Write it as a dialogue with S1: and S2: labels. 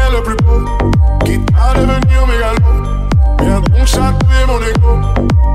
S1: est le plus beau, quitte à devenir mégalo. Viens donc chatouiller mon égo.